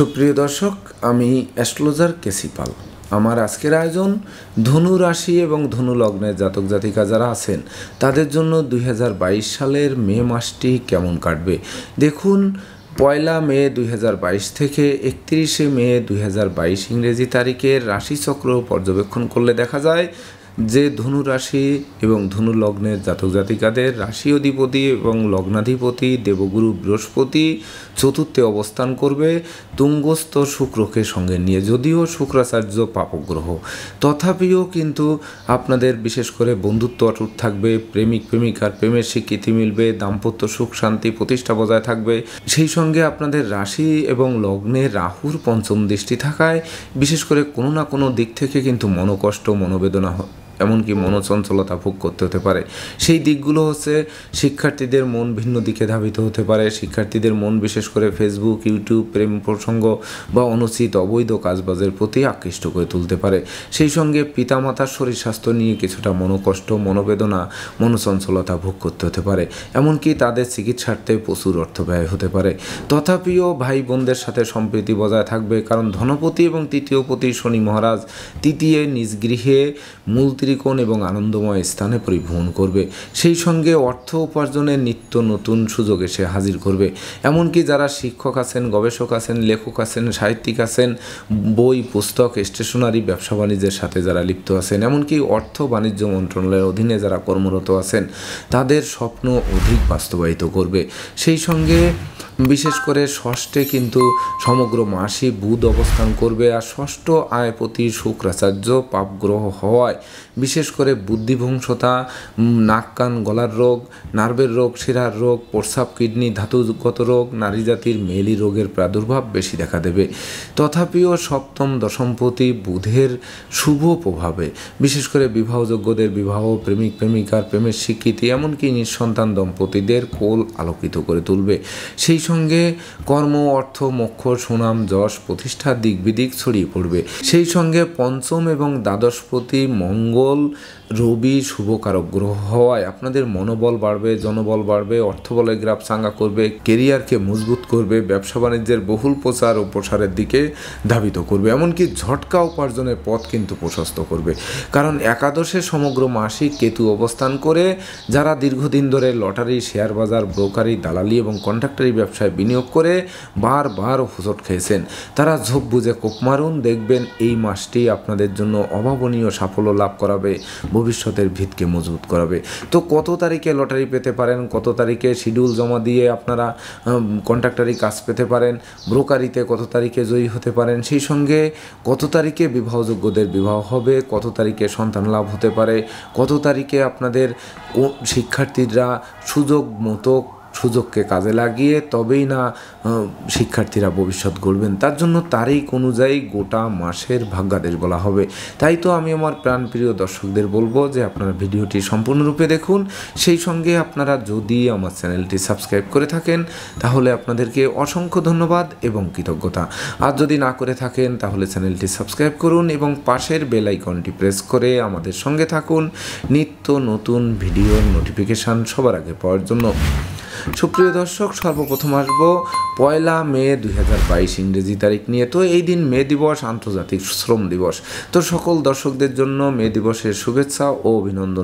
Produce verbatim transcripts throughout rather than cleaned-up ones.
সুপ্রিয় দর্শক, আমি অ্যাস্ট্রোলজার কেসি পাল। আমার আজকের আয়োজন ধনু রাশি এবং ধনু লগ্নের জাতক জাতিকা যারা আছেন তাদের জন্য দুই হাজার বাইশ সালের মে মাসটি কেমন কাটবে। দেখুন, পয়লা মে দুই হাজার বাইশ থেকে একত্রিশে মে দুই হাজার বাইশ ইংরেজি তারিখের রাশিচক্র পর্যবেক্ষণ করলে দেখা যায় যে ধনু রাশি এবং ধনু লগ্নের জাতক জাতিকাদের রাশি অধিপতি এবং লগ্নাধিপতি দেবগুরু বৃহস্পতি চতুর্থে অবস্থান করবে তুঙ্গস্থ শুক্রকে সঙ্গে নিয়ে। যদিও শুক্রাচার্য পাপগ্রহ, তথাপিও কিন্তু আপনাদের বিশেষ করে বন্ধুত্ব অটুট থাকবে, প্রেমিক প্রেমিকার প্রেমের স্বীকৃতি মিলবে, দাম্পত্য সুখ শান্তি প্রতিষ্ঠা বজায় থাকবে। সেই সঙ্গে আপনাদের রাশি এবং লগ্নে রাহুর পঞ্চম দৃষ্টি থাকায় বিশেষ করে কোনো না কোনো দিক থেকে কিন্তু মনোকষ্ট মনোবেদনা এমনকি মনোচঞ্চলতা ভোগ করতে হতে পারে। সেই দিকগুলো হচ্ছে শিক্ষার্থীদের মন ভিন্ন দিকে ধাবিত হতে পারে। শিক্ষার্থীদের মন বিশেষ করে ফেসবুক, ইউটিউব, প্রেম প্রসঙ্গ বা অনুচিত অবৈধ কাজবাজের প্রতি আকৃষ্ট করে তুলতে পারে। সেই সঙ্গে পিতামাতার শরীর স্বাস্থ্য নিয়ে কিছুটা মনোকষ্ট মনোবেদনা মনোচঞ্চলতা ভোগ করতে হতে পারে। এমনকি তাদের চিকিৎসার্থে প্রচুর অর্থ ব্যয় হতে পারে। তথাপিও ভাই বোনদের সাথে সম্প্রীতি বজায় থাকবে, কারণ ধনপতি এবং তৃতীয়পতি শনি মহারাজ তৃতীয় নিজ গৃহে মূল ত্রিকোণ এবং আনন্দময় স্থানে পরিভ্রমণ করবে। সেই সঙ্গে অর্থ উপার্জনের নিত্য নতুন সুযোগ এসে হাজির করবে। এমনকি যারা শিক্ষক আছেন, গবেষক আছেন, লেখক আছেন, সাহিত্যিক আছেন, বই পুস্তক স্টেশনারি ব্যবসা বাণিজ্যের সাথে যারা লিপ্ত আছেন, এমনকি অর্থ বাণিজ্য মন্ত্রণালয়ের অধীনে যারা কর্মরত আছেন তাদের স্বপ্ন অধিক বাস্তবায়িত করবে। সেই সঙ্গে বিশেষ করে ষষ্ঠে কিন্তু সমগ্র মাসই বুধ অবস্থান করবে, আর ষষ্ঠ আয়পতি শুক্রাচার্য পাপগ্রহ হওয়ায় বিশেষ করে বুদ্ধিভ্রংশতা, নাক কান গলার রোগ, নার্ভের রোগ, শিরার রোগ, প্রস্রাব কিডনি ধাতুগত রোগ, নারী জাতির মেলি রোগের প্রাদুর্ভাব বেশি দেখা দেবে। তথাপিও সপ্তম দশমপতি বুধের শুভ প্রভাবে বিশেষ করে বিবাহযোগ্যদের বিবাহ, প্রেমিক প্রেমিকার প্রেমের স্বীকৃতি, এমনকি নিঃসন্তান দম্পতিদের কোল আলোকিত করে তুলবে। সেই সঙ্গে কর্ম, অর্থ, মোক্ষ, সুনাম, যশ, প্রতিষ্ঠার দিক বিদিক ছড়িয়ে পড়বে। সেই সঙ্গে পঞ্চম এবং দ্বাদশপতি মঙ্গল রবি শুভকারক গ্রহ হওয়ায় আপনাদের মনোবল বাড়বে, জনবল বাড়বে, অর্থবলের গ্রাফ চাঙ্গা করবে, কেরিয়ারকে মজবুত করবে, ব্যবসা বাণিজ্যের বহুল প্রচার ও প্রসারের দিকে ধাবিত করবে। এমনকি ঝটকা উপার্জনের পথ কিন্তু প্রশস্ত করবে, কারণ একাদশে সমগ্র মাসিক কেতু অবস্থান করে যারা দীর্ঘদিন ধরে লটারি, শেয়ার বাজার, ব্রোকারি, দালালি এবং কন্ট্রাক্টারি ব্যবসায় বিনিয়োগ করে বারবার হোঁচট খেয়েছেন, তারা ঝোপ বুঝে কোপ মারুন, দেখবেন এই মাসটি আপনাদের জন্য অভাবনীয় সাফল্য লাভ করাবে, ভবিষ্যতের ভিতকে মজবুত করাবে। তো কত তারিখে লটারি পেতে পারেন, কত তারিখে শিডিউল জমা দিয়ে আপনারা কন্ট্রাক্টারি কাজ পেতে পারেন, ব্রোকারিতে কত তারিখে জয়ী হতে পারেন, সেই সঙ্গে কত তারিখে বিবাহযোগ্যদের বিবাহ হবে, কত তারিখে সন্তান লাভ হতে পারে, কত তারিখে আপনাদের শিক্ষার্থীরা সুযোগ মতো সুযোগকে কাজে লাগিয়ে তবেই না শিক্ষার্থীরা ভবিষ্যৎ গড়বেন, তার জন্য তারিখ অনুযায়ী গোটা মাসের ভাগ্যাদেশ বলা হবে। তাই তো আমি আমার প্রাণপ্রিয় দর্শকদের বলবো যে আপনারা ভিডিওটি সম্পূর্ণরূপে দেখুন। সেই সঙ্গে আপনারা যদি আমার চ্যানেলটি সাবস্ক্রাইব করে থাকেন তাহলে আপনাদেরকে অসংখ্য ধন্যবাদ এবং কৃতজ্ঞতা। আর যদি না করে থাকেন তাহলে চ্যানেলটি সাবস্ক্রাইব করুন এবং পাশের বেল আইকনটি প্রেস করে আমাদের সঙ্গে থাকুন নিত্য নতুন ভিডিওর নোটিফিকেশান সবার আগে পাওয়ার জন্য। সুপ্রিয় দর্শক, সর্বপ্রথম আসবো পয়লা মে দুই হাজার বাইশ ইংরেজি তারিখ নিয়ে। তো এই দিন মে দিবস, আন্তর্জাতিক শ্রম দিবস। তো সকল দর্শকদের জন্য মে দিবসের শুভেচ্ছা ও অভিনন্দন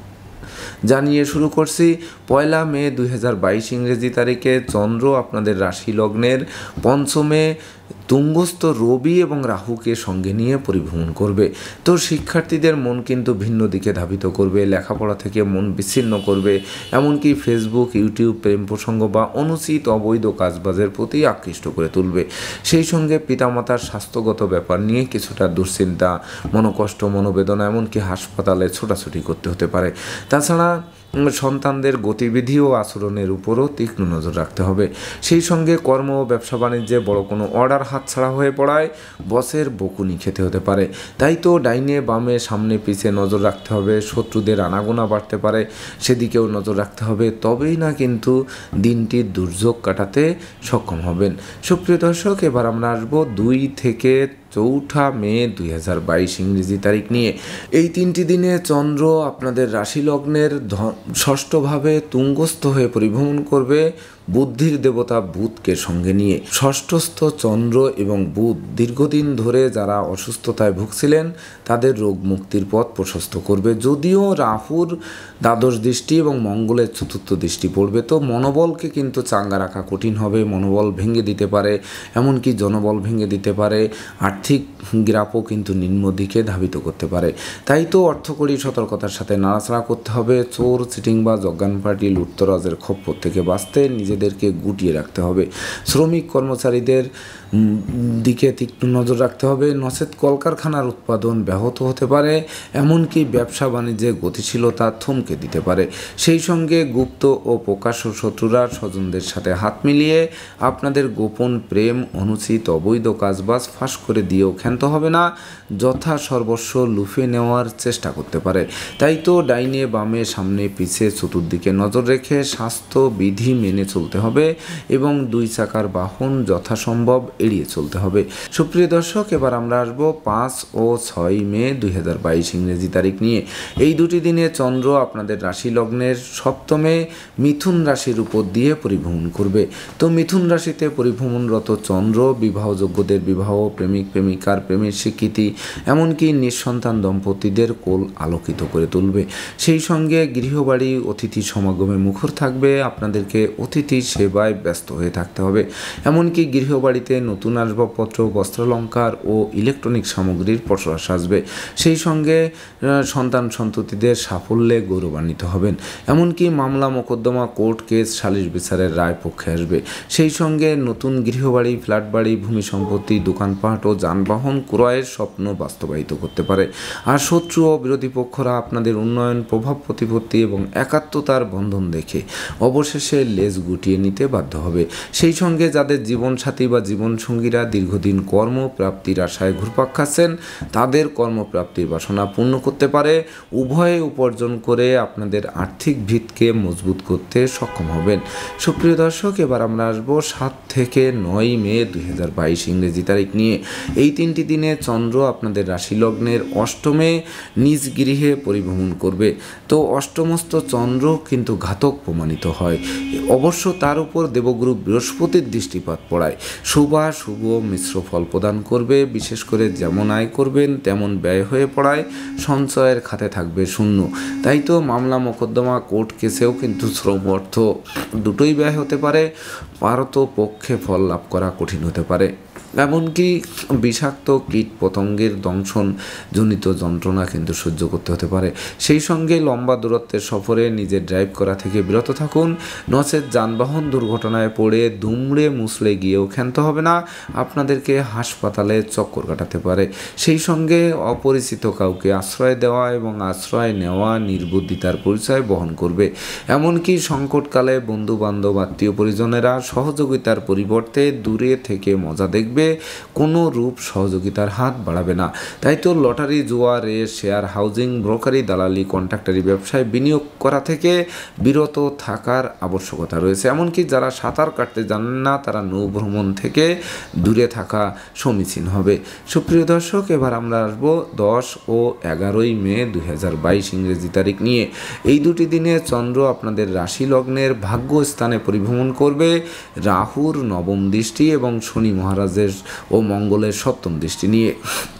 জানিয়ে শুরু করছি। পয়লা মে দুই হাজার বাইশ ইংরেজি তারিখে চন্দ্র আপনাদের রাশি লগ্নের পঞ্চমে তুঙ্গস্থ রবি এবং রাহুকে সঙ্গে নিয়ে পরিভ্রমণ করবে। তো শিক্ষার্থীদের মন কিন্তু ভিন্ন দিকে ধাবিত করবে, লেখাপড়া থেকে মন বিচ্ছিন্ন করবে, এমনকি ফেসবুক, ইউটিউব, প্রেম প্রসঙ্গ বা অনুচিত অবৈধ কাজবাজের প্রতি আকৃষ্ট করে তুলবে। সেই সঙ্গে পিতামাতার স্বাস্থ্যগত ব্যাপার নিয়ে কিছুটা দুশ্চিন্তা, মনোকষ্ট, মনোবেদনা, এমনকি হাসপাতালে ছোটাছুটি করতে হতে পারে। তাছাড়া সন্তানদের গতিবিধি ও আচরণের উপরও তীক্ষ্ণ নজর রাখতে হবে। সেই সঙ্গে কর্ম ও ব্যবসা বাণিজ্যে বড় কোনো অর্ডার হাতছাড়া হয়ে পড়ায় বসের বকুনি খেতে হতে পারে। তাই তো ডাইনে বামে সামনে পিছে নজর রাখতে হবে। শত্রুদের আনাগোনা বাড়তে পারে, সেদিকেও নজর রাখতে হবে, তবেই না কিন্তু দিনটির দুর্যোগ কাটাতে সক্ষম হবেন। সুপ্রিয় দর্শক, এবার আমরা আসবো দুই থেকে চৌঠা মে দুই হাজার বাইশ ইংরেজি তারিখ নিয়ে। এই তিনটি দিনে চন্দ্র আপনাদের রাশি লগ্নের ষষ্ঠভাবে তুঙ্গস্থ হয়ে পরিভ্রমণ করবে বুদ্ধির দেবতা বুধকে সঙ্গে নিয়ে। ষষ্ঠস্থ চন্দ্র এবং বুধ দীর্ঘদিন ধরে যারা অসুস্থতায় ভুগছিলেন তাদের রোগ মুক্তির পথ প্রশস্ত করবে। যদিও রাহুর দ্বাদশ দৃষ্টি এবং মঙ্গলের চতুর্থ দৃষ্টি পড়বে, তো মনোবলকে কিন্তু চাঙ্গা রাখা কঠিন হবে। মনোবল ভেঙে দিতে পারে, এমনকি জনবল ভেঙে দিতে পারে, আর্থিক গ্রাপও কিন্তু নিম্ন দিকে ধাবিত করতে পারে। তাই তো অর্থকরী সতর্কতার সাথে নাড়াচাড়া করতে হবে। চোর, চিটিং বা জজ্ঞান পার্টি, লুটতরাজের খপ্পর থেকে বাঁচতে নিজেদেরকে গুটিয়ে রাখতে হবে। শ্রমিক কর্মচারীদের দিকে তীক্ষ্ণ নজর রাখতে হবে, নচেত কলকারখানার উৎপাদন ব্যাহত হতে পারে, এমনকি ব্যবসা বাণিজ্যে গতিশীলতা থমকে দিতে পারে। সেই সঙ্গে গুপ্ত ও প্রকাশ্য শত্রুরা স্বজনদের সাথে হাত মিলিয়ে আপনাদের গোপন প্রেম, অনুচিত অবৈধ কাজবাজ ফাঁস করে দিয়েও ক্ষান্ত হবে না, যথা সর্বস্ব লুফে নেওয়ার চেষ্টা করতে পারে। তাই তো ডাইনে বামে সামনে পিছে চতুর্দিকে নজর রেখে স্বাস্থ্য বিধি মেনে চলতে হবে এবং দুই চাকার বাহন যথাসম্ভব এড়িয়ে চলতে হবে। সুপ্রিয় দর্শক, এবার আমরা আসবো পাঁচ ও ছয় মে দুই হাজার বাইশ ইংরেজি তারিখ নিয়ে। এই দুটি দিনে চন্দ্র আপনাদের রাশি লগ্নের সপ্তমে মিথুন রাশির উপর দিয়ে পরিভ্রমণ করবে। তো মিথুন রাশিতে পরিভ্রমণরত চন্দ্র বিবাহযোগ্যদের বিবাহ, প্রেমিক প্রেমিকার প্রেমের স্বীকৃতি, এমনকি নিঃসন্তান দম্পতিদের কোল আলোকিত করে তুলবে। সেই সঙ্গে গৃহবাড়ি অতিথি সমাগমে মুখর থাকবে। আপনাদেরকে অতিথি সেবায় ব্যস্ত হয়ে থাকতে হবে। এমনকি গৃহবাড়িতে নতুন আসবাবপত্র, বস্ত্রালঙ্কার ও ইলেকট্রনিক সামগ্রীর পসরা সাজবে। সেই সঙ্গে সন্তান সন্ততিদের সাফল্যে গৌরবান্বিত হবেন। এমনকি মামলা মোকদ্দমা, কোর্ট কেস, সালিশ বিচারের রায় পক্ষে আসবে। সেই সঙ্গে নতুন গৃহবাড়ি, ফ্ল্যাট বাড়ি, ভূমি সম্পত্তি, দোকানপাট ও যানবাহন ক্রয়ের স্বপ্ন বাস্তবায়িত করতে পারে। আর শত্রু ও বিরোধী পক্ষরা আপনাদের উন্নয়ন, প্রভাব প্রতিপত্তি এবং একাত্মতার বন্ধন দেখে অবশেষে লেজ গুটিয়ে নিতে বাধ্য হবে। সেই সঙ্গে যাদের জীবনসাথী বা জীবনসঙ্গীরা দীর্ঘদিন কর্মপ্রাপ্তির আশায় ঘুরপাক খাচ্ছেন, তাদের কর্মপ্রাপ্তির বাসনা পূর্ণ করতে পারে। উভয়ে উপার্জন করে আপনাদের আর্থিক ভিতকে মজবুত করতে সক্ষম হবেন। সুপ্রিয় দর্শক, এবার আমরা আসবো সাত থেকে নয় মে দুই হাজার বাইশ ইংরেজি তারিখ নিয়ে। এই তিনটি দিনে চন্দ্র আপনাদের রাশি লগ্নের অষ্টমে নিজ গৃহে পরিভ্রমণ করবে। তো অষ্টমস্থ চন্দ্র কিন্তু ঘাতক প্রমাণিত হয়। অবশ্য তার উপর দেবগুরু বৃহস্পতির দৃষ্টিপাত পড়ায় শুভাশুভ মিশ্র ফল প্রদান করবে। বিশেষ করে যেমন আয় করবেন তেমন ব্যয় হয়ে পড়ায় সঞ্চয়ের খাতে থাকবে শূন্য। তাই তো মামলা মোকদ্দমা, কোর্ট কেসেও কিন্তু শ্রম অর্থ দুটোই ব্যয় হতে পারে। পারত পক্ষে ফল লাভ করা কঠিন হতে পারে। এমনকি বিষাক্ত কীট পতঙ্গের দংশন জনিত যন্ত্রণা কিন্তু সহ্য করতে হতে পারে। সেই সঙ্গে লম্বা দূরত্বের সফরে নিজে ড্রাইভ করা থেকে বিরত থাকুন, নচেত যানবাহন দুর্ঘটনায় পড়ে দুমড়ে মুছলে গিয়েও ক্ষান্ত হবে না, আপনাদেরকে হাসপাতালে চক্কর কাটাতে পারে। সেই সঙ্গে অপরিচিত কাউকে আশ্রয় দেওয়া এবং আশ্রয় নেওয়া নির্বুদ্ধিতার পরিচয় বহন করবে। এমনকি সংকটকালে বন্ধু বান্ধব, আত্মীয় পরিজনেরা সহযোগিতার পরিবর্তে দূরে থেকে মজা দেখবে, কোনো রূপ সহযোগিতার হাত বাড়াবে না। তাই তো লটারি, জুয়া, রেস, শেয়ার, হাউজিং, ব্রোকারি, দালালি, কন্ট্রাক্টারি ব্যবসায় বিনিয়োগ করা থেকে বিরত থাকার আবশ্যকতা রয়েছে। এমনকি যারা সাঁতার কাটতে জানেন না, তারা নৌ ভ্রমণ থেকে দূরে থাকা সমীচীন হবে। সুপ্রিয় দর্শক, এবার আমরা আসবো দশ ও এগারোই মে দুই হাজার বাইশ ইংরেজি তারিখ নিয়ে। এই দুটি দিনে চন্দ্র আপনাদের রাশি লগ্নের ভাগ্য স্থানে পরিভ্রমণ করবে রাহুর নবম দৃষ্টি এবং শনি মহারাজের ও মঙ্গলের সপ্তম দৃষ্টি নিয়ে।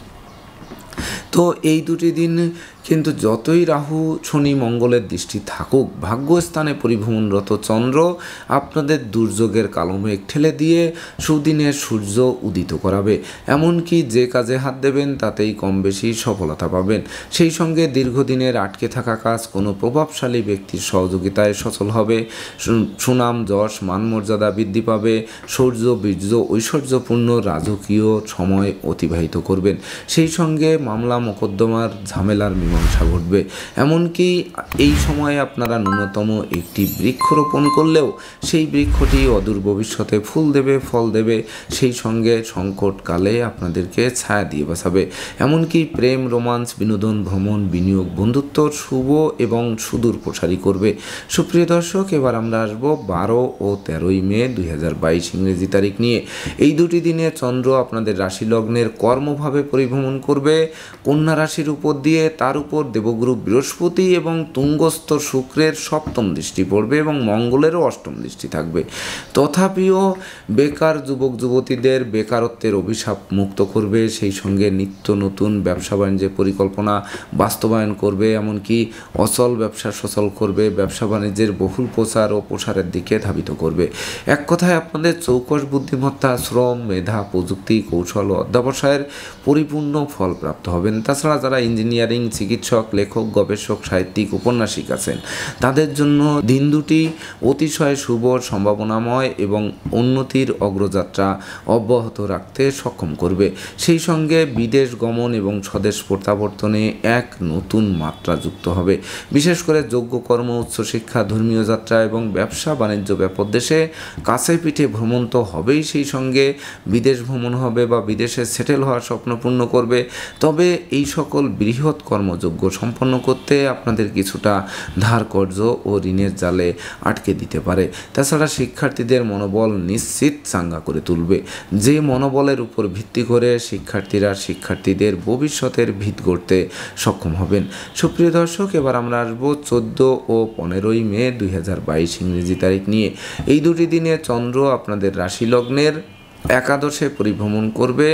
তো এই দুটি দিন কিন্তু যতই রাহু, শনি, মঙ্গলের দৃষ্টি থাকুক, ভাগ্যস্থানে পরিভ্রমণরত চন্দ্র আপনাদের দুর্যোগের কালো মেঘ ঠেলে দিয়ে সুদিনের সূর্য উদিত করাবে। এমনকি যে কাজে হাত দেবেন তাতেই কম বেশি সফলতা পাবেন। সেই সঙ্গে দীর্ঘদিনের আটকে থাকা কাজ কোনো প্রভাবশালী ব্যক্তির সহযোগিতায় সচল হবে। সুনাম, যশ, মান মর্যাদা বৃদ্ধি পাবে। শৌর্য, বীর্য, ঐশ্বর্যপূর্ণ রাজকীয় সময় অতিবাহিত করবেন। সেই সঙ্গে মামলা মোকদ্দমার ঝামেলার মীমাংসা ঘটবে। এমনকি এই সময়ে আপনারা ন্যূনতম একটি বৃক্ষরোপণ করলেও সেই বৃক্ষটি অদূর ভবিষ্যতে ফুল দেবে, ফল দেবে, সেই সঙ্গে সংকটকালে আপনাদেরকে ছায়া দিয়ে বাঁচাবে। এমনকি প্রেম, রোমান্স, বিনোদন, ভ্রমণ, বিনিয়োগ, বন্ধুত্ব শুভ এবং সুদূর প্রসারী করবে। সুপ্রিয় দর্শক, এবার আমরা আসবো বারো ও তেরোই মে দুই হাজার বাইশ ইংরেজি তারিখ নিয়ে। এই দুটি দিনে চন্দ্র আপনাদের রাশি লগ্নের কর্মভাবে পরিভ্রমণ করবে কন্যা রাশির উপর দিয়ে। তার উপর দেবগুরু বৃহস্পতি এবং তুঙ্গস্থ শুক্রের সপ্তম দৃষ্টি পড়বে এবং মঙ্গলেরও অষ্টম দৃষ্টি থাকবে। তথাপিও বেকার যুবক যুবতীদের বেকারত্বের অভিশাপ মুক্ত করবে, সেই সঙ্গে নিত্য নতুন ব্যবসা বাণিজ্যের পরিকল্পনা বাস্তবায়ন করবে। এমনকি অচল ব্যবসা সচল করবে, ব্যবসা বাণিজ্যের বহুল প্রচার ও প্রসারের দিকে ধাবিত করবে। এক কথায় আপনাদের চৌকস বুদ্ধিমত্তা, শ্রম, মেধা, প্রযুক্তি, কৌশল ও অধ্যবসায়ের পরিপূর্ণ ফল প্রাপ্ত হবেন। তাছাড়া যারা ইঞ্জিনিয়ারিং, চিকিৎসক, লেখক, গবেষক, সাহিত্যিক, উপন্যাসিক আছেন তাদের জন্য দিন দুটি অতিশয় শুভ, সম্ভাবনাময় এবং উন্নতির অগ্রযাত্রা অব্যাহত রাখতে সক্ষম করবে। সেই সঙ্গে বিদেশ গমন এবং স্বদেশ প্রত্যাবর্তনে এক নতুন মাত্রা যুক্ত হবে। বিশেষ করে যোগ্য কর্ম, উচ্চশিক্ষা, ধর্মীয় যাত্রা এবং ব্যবসা বাণিজ্য ব্যাপক দেশে কাছে পিঠে ভ্রমণ তো হবেই, সেই সঙ্গে বিদেশ ভ্রমণ হবে বা বিদেশে সেটেল হওয়ার স্বপ্ন পূর্ণ করবে। তবে এই সকল বৃহৎ কর্মযোগ্য সম্পন্ন করতে আপনাদের কিছুটা ধার কর্জ ও ঋণের জালে আটকে দিতে পারে। তাছাড়া শিক্ষার্থীদের মনোবল নিশ্চিত চাঙ্গা করে তুলবে, যে মনোবলের উপর ভিত্তি করে শিক্ষার্থীরা শিক্ষার্থীদের ভবিষ্যতের ভিত গড়তে সক্ষম হবেন। সুপ্রিয় দর্শক, এবার আমরা আসবো চোদ্দ ও পনেরোই মে দুই হাজার বাইশ ইংরেজি তারিখ নিয়ে। এই দুটি দিনে চন্দ্র আপনাদের রাশি লগ্নের একাদশে পরিভ্রমণ করবে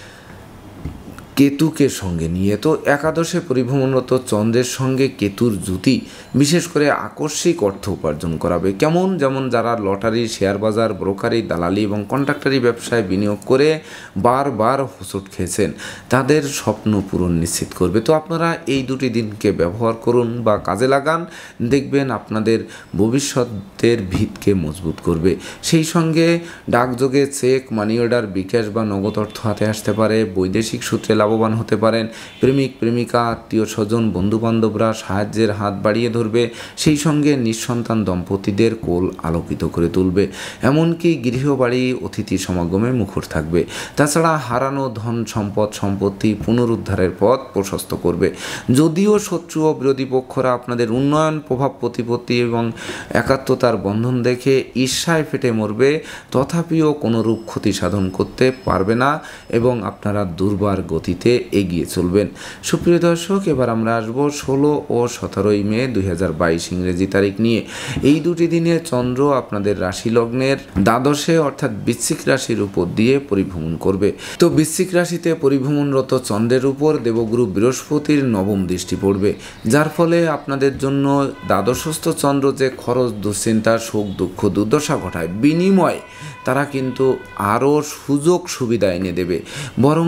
কেতুকে সঙ্গে নিয়ে। তো একাদশে পরিভ্রমণরত চন্দ্রের সঙ্গে কেতুর জুতি বিশেষ করে আকস্মিক অর্থ উপার্জন করাবে। কেমন? যেমন যারা লটারি, শেয়ার বাজার, ব্রোকারি, দালালি এবং কন্ট্রাক্টারি ব্যবসায় বিনিয়োগ করে বারবার হোঁচট খেয়েছেন, তাদের স্বপ্ন পূরণ নিশ্চিত করবে। তো আপনারা এই দুটি দিনকে ব্যবহার করুন বা কাজে লাগান, দেখবেন আপনাদের ভবিষ্যতের ভিতকে মজবুত করবে। সেই সঙ্গে ডাকযোগে চেক, মানি অর্ডার, বিকাশ বা নগদ অর্থ হাতে আসতে পারে। বৈদেশিক সূত্রে লাভবান হতে পারেন। প্রেমিক প্রেমিকা, আত্মীয় স্বজন, বন্ধুবান্ধবরা সাহায্যের হাত বাড়িয়ে ধরবে। সেই সঙ্গে নিঃসন্তান দম্পতিদের কোল আলোকিত করে তুলবে। এমনকি গৃহবাড়ি অতিথি সমাগমে মুখর থাকবে। তাছাড়া হারানো ধন সম্পদ সম্পত্তি পুনরুদ্ধারের পথ প্রশস্ত করবে। যদিও শত্রু ও বিরোধী পক্ষরা আপনাদের উন্নয়ন, প্রভাব প্রতিপত্তি এবং একাত্মতার বন্ধন দেখে ঈর্ষায় ফেটে মরবে, তথাপিও কোনোরূপ ক্ষতি সাধন করতে পারবে না এবং আপনারা দুর্বার গতিতে এগিয়ে চলবেন। সুপ্রিয় দর্শক, এবার আমরা আসবো ষোলো ও সতেরোই মে দুই হাজার বাইশ ইংরেজি তারিখ নিয়ে। এই দুটি দিনে চন্দ্র আপনাদের রাশি লগ্নের দ্বাদশে অর্থাৎ বৃশ্চিক রাশির উপর দিয়ে পরিভ্রমণ করবে। তো বৃশ্চিক রাশিতে পরিভ্রমণরত চন্দ্রের উপর দেবগুরু বৃহস্পতির নবম দৃষ্টি পড়বে, যার ফলে আপনাদের জন্য দ্বাদশস্থ চন্দ্র যে খরচ, দুশ্চিন্তা, সুখ, দুঃখ, দুর্দশা ঘটায়, বিনিময় তারা কিন্তু আরও সুযোগ সুবিধা এনে দেবে। বরং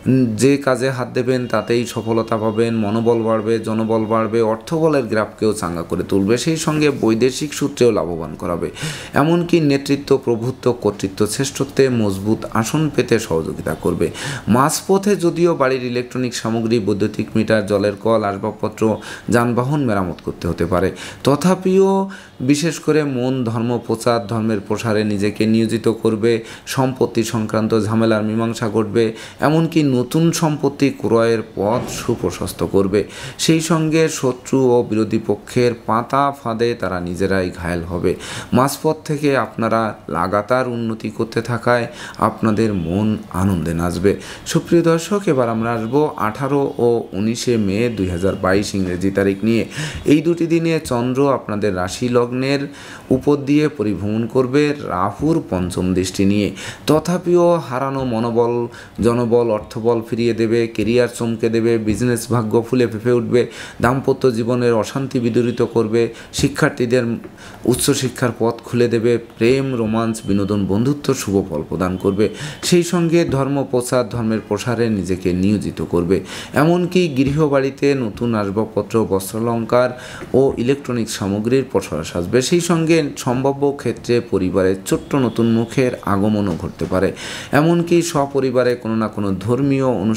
যে কাজে হাত দেবেন তাতেই সফলতা পাবেন, মনোবল বাড়বে, জনবল বাড়বে, অর্থবলের গ্রাফকেও চাঙ্গা করে তুলবে। সেই সঙ্গে বৈদেশিক সূত্রেও লাভবান করাবে। এমনকি নেতৃত্ব, প্রভুত্ব, কর্তৃত্ব, শ্রেষ্ঠত্বে মজবুত আসন পেতে সহযোগিতা করবে। মাঝপথে যদিও বাড়ির ইলেকট্রনিক সামগ্রী, বৈদ্যুতিক মিটার, জলের কল, আসবাবপত্র, যানবাহন মেরামত করতে হতে পারে, তথাপিও বিশেষ করে মন ধর্ম প্রচার, ধর্মের প্রসারে নিজেকে নিয়োজিত করবে। সম্পত্তি সংক্রান্ত ঝামেলার মীমাংসা ঘটবে। এমনকি নতুন সম্পত্তি ক্রয়ের পথ সুপ্রশস্ত করবে। সেই সঙ্গে শত্রু ও বিরোধী পক্ষের পাতা ফাঁদে তারা নিজেরাই ঘায়েল হবে। মাঝপথ থেকে আপনারা লাগাতার উন্নতি করতে থাকায় আপনাদের মন আনন্দে নাচবে। সুপ্রিয় দর্শক, এবার আমরা আসবো আঠারো ও উনিশে মে দুই হাজার বাইশ ইংরেজি তারিখ নিয়ে। এই দুটি দিনে চন্দ্র আপনাদের রাশি লগ্নের উপর দিয়ে পরিভ্রমণ করবে রাহুর পঞ্চম দৃষ্টি নিয়ে। তথাপিও হারানো মনোবল, জনবল, অর্থবল ফিরিয়ে দেবে। কেরিয়ার চমকে দেবে। বিজনেস ভাগ্য ফুলে ফেঁপে উঠবে। দাম্পত্য জীবনের অশান্তি বিদূরিত করবে। শিক্ষার্থীদের উচ্চশিক্ষার পথ খুলে দেবে। প্রেম, রোমান্স, বিনোদন, বন্ধুত্ব শুভ ফল প্রদান করবে। সেই সঙ্গে ধর্ম প্রচার, ধর্মের প্রসারে নিজেকে নিয়োজিত করবে। এমনকি গৃহবাড়িতে নতুন আসবাবপত্র, বস্ত্রালঙ্কার ও ইলেকট্রনিক সামগ্রীর প্রসার সাজবে। সেই সঙ্গে সম্ভাব্য ক্ষেত্রে পরিবারের ছোট্ট নতুন মুখের আগমনও ঘটতে পারে। এমনকি সপরিবারে কোনো না কোনো ধর্মীয় অনুষ্ঠান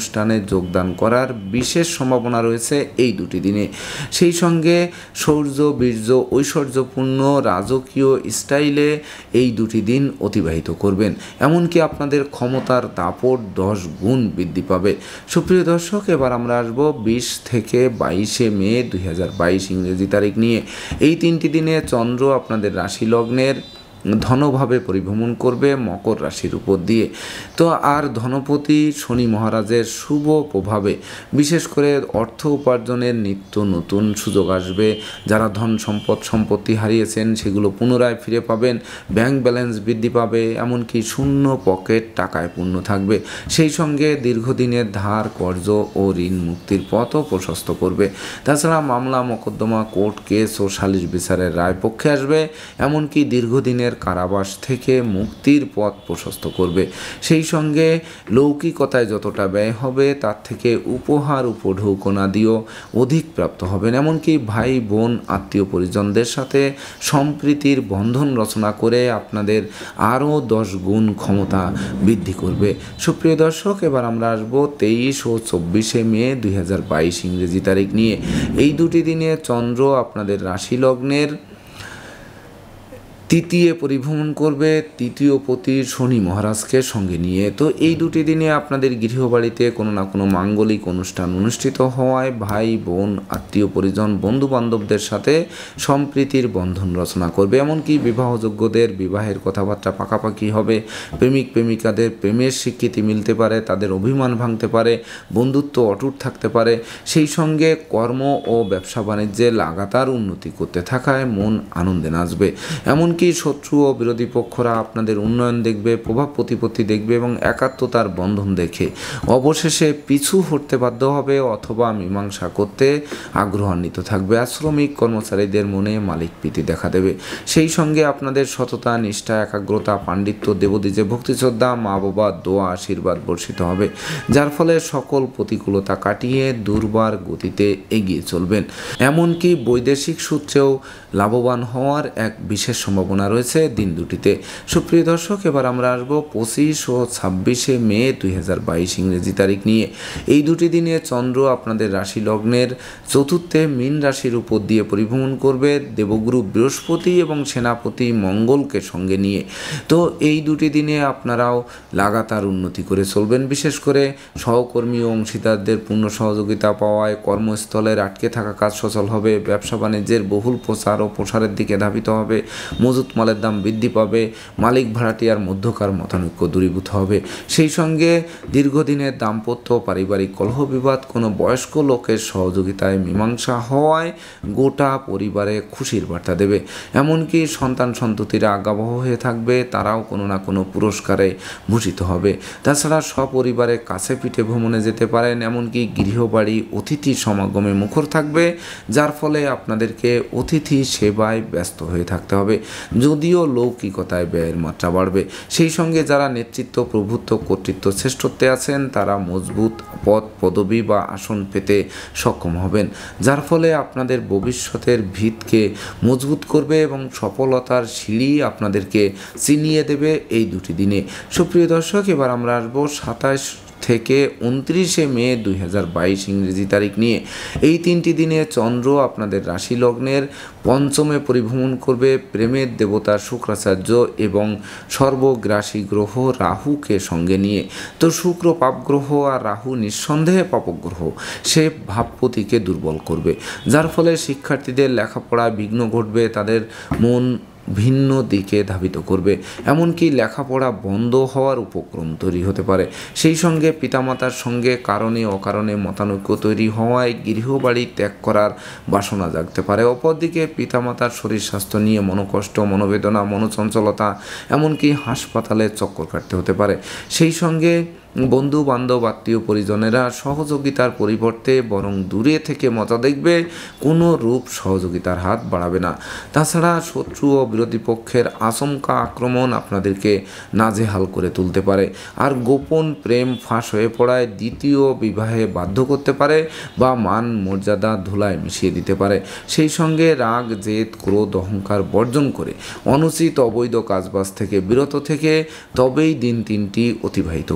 অনুষ্ঠানে যোগদান করার বিশেষ সম্ভাবনা রয়েছে এই দুটি দিনে। সেই সঙ্গে শৌর্য বীর্য ঐশ্বর্যপূর্ণ রাজকীয় স্টাইলে এই দুটি দিন অতিবাহিত করবেন, এমনকি আপনাদের ক্ষমতার দাপট দশ গুণ বৃদ্ধি পাবে। সুপ্রিয় দর্শক, এবার আমরা আসবো বিশ থেকে বাইশে মে দুই হাজার বাইশ ইংরেজি তারিখ নিয়ে। এই তিনটি দিনে চন্দ্র আপনাদের রাশি লগ্নের ধনভাবে পরিভ্রমণ করবে মকর রাশির উপর দিয়ে। তো আর ধনপতি শনি মহারাজের শুভ প্রভাবে বিশেষ করে অর্থ উপার্জনের নিত্য নতুন সুযোগ আসবে। যারা ধন সম্পদ সম্পত্তি হারিয়েছেন সেগুলো পুনরায় ফিরে পাবেন, ব্যাংক ব্যালেন্স বৃদ্ধি পাবে, এমনকি শূন্য পকেট টাকায় পূর্ণ থাকবে। সেই সঙ্গে দীর্ঘদিনের ধার কর্জ ও ঋণ মুক্তির পথও প্রশস্ত করবে। তাছাড়া মামলা মোকদ্দমা কোর্ট কেস ও সালিশ বিচারের রায় পক্ষে আসবে, এমনকি দীর্ঘদিনের কারাবাস থেকে মুক্তির পথ প্রশস্ত করবে। সেই সঙ্গে লৌকিকতায় যতটা ব্যয় হবে তার থেকে উপহার উপঢৌকনাদিও অধিক প্রাপ্ত হবেন, এমনকি ভাই বোন আত্মীয় পরিজনদের সাথে সম্প্রীতির বন্ধন রচনা করে আপনাদের আরও দশ গুণ ক্ষমতা বৃদ্ধি করবে। সুপ্রিয় দর্শক, এবার আমরা আসবো তেইশ ও চব্বিশে মে দুই হাজার বাইশ ইংরেজি তারিখ নিয়ে। এই দুটি দিনে চন্দ্র আপনাদের রাশি লগ্নের তৃতীয় পরিভ্রমণ করবে তৃতীয় পতি শনি মহারাজকে সঙ্গে নিয়ে। তো এই দুটি দিনে আপনাদের গৃহবাড়িতে কোনো না কোনো মাঙ্গলিক অনুষ্ঠান অনুষ্ঠিত হওয়ায় ভাই বোন আত্মীয় পরিজন বন্ধু বান্ধবদের সাথে সম্প্রীতির বন্ধন রচনা করবে, এমনকি বিবাহযোগ্যদের বিবাহের কথাবার্তা পাকাপাকি হবে, প্রেমিক প্রেমিকাদের প্রেমের স্বীকৃতি মিলতে পারে, তাদের অভিমান ভাঙতে পারে, বন্ধুত্ব অটুট থাকতে পারে। সেই সঙ্গে কর্ম ও ব্যবসা বাণিজ্যে লাগাতার উন্নতি করতে থাকায় মন আনন্দে নাচবে, এমন কি শত্রু ও বিরোধী পক্ষরা আপনাদের উন্নয়ন দেখবে, প্রভাব প্রতিপত্তি দেখবে এবং একাত্মতার বন্ধন দেখে অবশেষে পিছু হটতে বাধ্য হবে অথবা মীমাংসা করতে আগ্রহান্বিত থাকবে। আর শ্রমিক কর্মচারীদের মনে মালিক প্রীতি দেখা দেবে। সেই সঙ্গে আপনাদের সততা নিষ্ঠা একাগ্রতা পাণ্ডিত্য দেবদ্বীজে ভক্তিশ্রদ্ধা মা বাবার দোয়া আশীর্বাদ বর্ষিত হবে, যার ফলে সকল প্রতিকূলতা কাটিয়ে দুর্বার গতিতে এগিয়ে চলবেন, এমনকি বৈদেশিক সূত্রেও লাভবান হওয়ার এক বিশেষ সম্ভাবনা রয়েছে দিন দুটিতে। সুপ্রিয় দর্শক, এবার আমরা আসবো পঁচিশ ও ছাব্বিশে মে দুই হাজার বাইশ ইংরেজি তারিখ নিয়ে। এই দুটি দিনে চন্দ্র আপনাদের রাশি লগ্নের চতুর্থে মীন রাশির উপর দিয়ে পরিভ্রমণ করবে দেবগুরু বৃহস্পতি এবং সেনাপতি মঙ্গলকে সঙ্গে নিয়ে। তো এই দুটি দিনে আপনারাও লাগাতার উন্নতি করে চলবেন, বিশেষ করে সহকর্মী ও অংশীদারদের পূর্ণ সহযোগিতা পাওয়ায় কর্মস্থলের আটকে থাকা কাজ সচল হবে, ব্যবসা বাণিজ্যের বহুল প্রচার ও প্রসারের দিকে ধাবিত হবে, মজুত মালের দাম বৃদ্ধি পাবে, মালিক ভাড়াটিয়ার মধ্যকার মতানৈক্য দূরীভূত হবে। সেই সঙ্গে দীর্ঘদিনের দাম্পত্য পারিবারিক কলহ বিবাদ কোনো বয়স্ক লোকের সহযোগিতায় মীমাংসা হওয়ায় গোটা পরিবারে খুশির বার্তা দেবে, এমনকি সন্তান সন্ততিরা আজ্ঞাবহ হয়ে থাকবে, তারাও কোনো না কোনো পুরস্কারে ভূষিত হবে। তাছাড়া সপরিবারে কাছে পিঠে ভ্রমণে যেতে পারেন, এমনকি গৃহবাড়ি অতিথি সমাগমে মুখর থাকবে, যার ফলে আপনাদেরকে অতিথি সেবায় ব্যস্ত হয়ে থাকতে হবে, যদিও লৌকিকতায় ব্যয়ের মাত্রা বাড়বে। সেই সঙ্গে যারা নেতৃত্ব প্রভুত্ব কর্তৃত্ব শ্রেষ্ঠত্বে আছেন তারা মজবুত পদ পদবি বা আসন পেতে সক্ষম হবেন, যার ফলে আপনাদের ভবিষ্যতের ভিতকে মজবুত করবে এবং সফলতার সিঁড়ি আপনাদেরকে চিনিয়ে দেবে এই দুটি দিনে। সুপ্রিয় দর্শক, এবার আমরা আসবো সাতাশ থেকে উনত্রিশে মে দুই হাজার বাইশ ইংরেজি তারিখ নিয়ে। এই তিনটি দিনে চন্দ্র আপনাদের রাশি লগ্নের পঞ্চমে পরিভ্রমণ করবে প্রেমের দেবতা শুক্রাচার্য এবং সর্বগ্রাসী গ্রহ রাহুকে সঙ্গে নিয়ে। তো শুক্র পাপগ্রহ আর রাহু নিঃসন্দেহে পাপগ্রহ, সে ভাবপতিকে দুর্বল করবে, যার ফলে শিক্ষার্থীদের লেখাপড়ায় বিঘ্ন ঘটবে, তাদের মন ভিন্ন দিকে ধাবিত করবে, এমনকি লেখাপড়া বন্ধ হওয়ার উপক্রম তৈরি হতে পারে। সেই সঙ্গে পিতামাতার সঙ্গে কারণে অকারণে মতানৈক্য তৈরি হওয়ায় গৃহবাড়ি ত্যাগ করার বাসনা জাগতে পারে। অপরদিকে পিতামাতার শরীর স্বাস্থ্য নিয়ে মনোকষ্ট মনোবেদনা মনোচঞ্চলতা এমনকি হাসপাতালে চক্কর কাটতে হতে পারে। সেই সঙ্গে বন্ধু বান্ধব আত্মীয় পরিজনেরা সহযোগিতার পরিবর্তে বরং দূরে থেকে মজা দেখবে, কোনো রূপ সহযোগিতার হাত বাড়াবে না। তাছাড়া শত্রু ও বিরোধী পক্ষের আচমকা আক্রমণ আপনাদেরকে নাজেহাল করে তুলতে পারে, আর গোপন প্রেম ফাঁস হয়ে পড়ায় দ্বিতীয় বিবাহে বাধ্য করতে পারে বা মান মর্যাদা ধুলায় মিশিয়ে দিতে পারে। সেই সঙ্গে রাগ জেদ ক্রোধ অহংকার বর্জন করে অনুচিত অবৈধ কাজবাজ থেকে বিরত থেকে তবেই দিন তিনটি অতিবাহিত করতে হবে।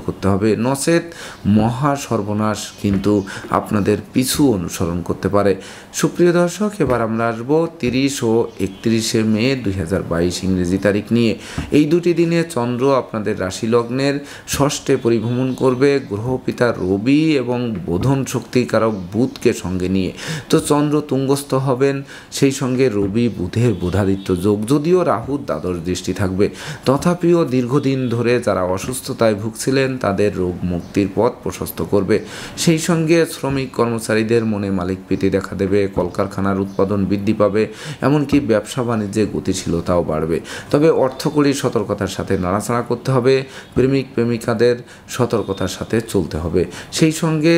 হবে, নচেত মহা সর্বনাশ কিন্তু আপনাদের পিছু অনুসরণ করতে পারে। সুপ্রিয় দর্শক, এবার আমরা আসবো তিরিশ ও একত্রিশে মে দুই হাজার বাইশ ইংরেজি তারিখ নিয়ে। এই দুটি দিনে চন্দ্র আপনাদের রাশি লগ্নের ষষ্ঠে পরিভ্রমণ করবে গ্রহপিতা রবি এবং বোধন শক্তিকারক বুধকে সঙ্গে নিয়ে। তো চন্দ্র তুঙ্গস্থ হবেন, সেই সঙ্গে রবি বুধের বুধাদিত্য যোগ, যদিও রাহুর দ্বাদশ দৃষ্টি থাকবে। তথাপিও দীর্ঘদিন ধরে যারা অসুস্থতায় ভুগছিলেন তাদের রোগ মুক্তির পথ প্রশস্ত করবে। সেই সঙ্গে শ্রমিক কর্মচারীদের মনে মালিক প্রীতি দেখা দেবে, কলকারখানার উৎপাদন বৃদ্ধি পাবে, এমনকি ব্যবসা বাণিজ্যে গতিশীলতাও বাড়বে। তবে অর্থকরী সতর্কতার সাথে নাড়াচাড়া করতে হবে, প্রেমিক প্রেমিকাদের সতর্কতার সাথে চলতে হবে। সেই সঙ্গে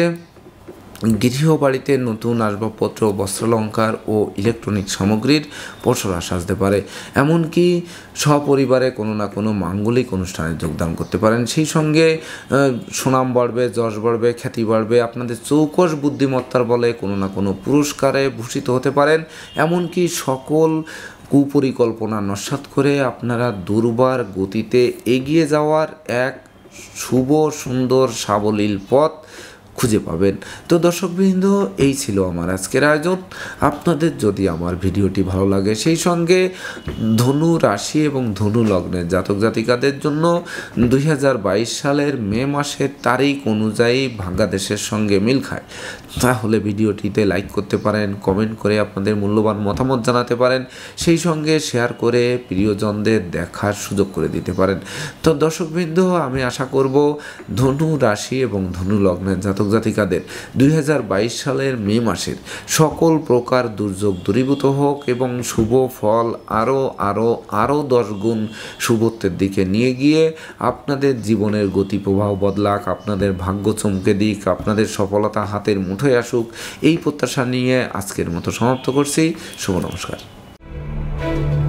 গৃহবাড়িতে নতুন আসবাবপত্র, বস্ত্রালঙ্কার ও ইলেকট্রনিক সামগ্রীর পসরা সাজতে পারে। এমনকি সপরিবারে কোনো না কোনো মাঙ্গলিক অনুষ্ঠানে যোগদান করতে পারেন। সেই সঙ্গে সুনাম বাড়বে, যশ বাড়বে, খ্যাতি বাড়বে। আপনাদের চৌকস বুদ্ধিমত্তার বলে কোনো না কোনো পুরস্কারে ভূষিত হতে পারেন। এমনকি সকল কুপরিকল্পনা নস্যাৎ করে আপনারা দুর্বার গতিতে এগিয়ে যাওয়ার এক শুভ সুন্দর সাবলীল পথ খুঁজে পাবেন। তো দর্শকবৃন্দ, এই ছিল আমার আজকের আয়োজন। আপনাদের যদি আমার ভিডিওটি ভালো লাগে, সেই সঙ্গে ধনু রাশি এবং ধনু লগ্নের জাতক জাতিকাদের জন্য দুই হাজার বাইশ সালের মে মাসের তারিখ অনুযায়ী ভাগ্যাদেশের সঙ্গে মিল খায়, তাহলে ভিডিওটিতে লাইক করতে পারেন, কমেন্ট করে আপনাদের মূল্যবান মতামত জানাতে পারেন, সেই সঙ্গে শেয়ার করে প্রিয়জনদের দেখার সুযোগ করে দিতে পারেন। তো দর্শকবৃন্দ, আমি আশা করব ধনু রাশি এবং ধনু লগ্নের জাতক জাতিকাদের দুই হাজার বাইশ সালের মে মাসের সকল প্রকার দুর্যোগ দূরীভূত হোক এবং শুভ ফল আরও আরও আরও দশ গুণ শুভত্বের দিকে নিয়ে গিয়ে আপনাদের জীবনের গতি প্রবাহ বদলাক, আপনাদের ভাগ্য চমকে দিক, আপনাদের সফলতা হাতের মুঠোয় আসুক, এই প্রত্যাশা নিয়ে আজকের মতো সমাপ্ত করছি। শুভ নমস্কার।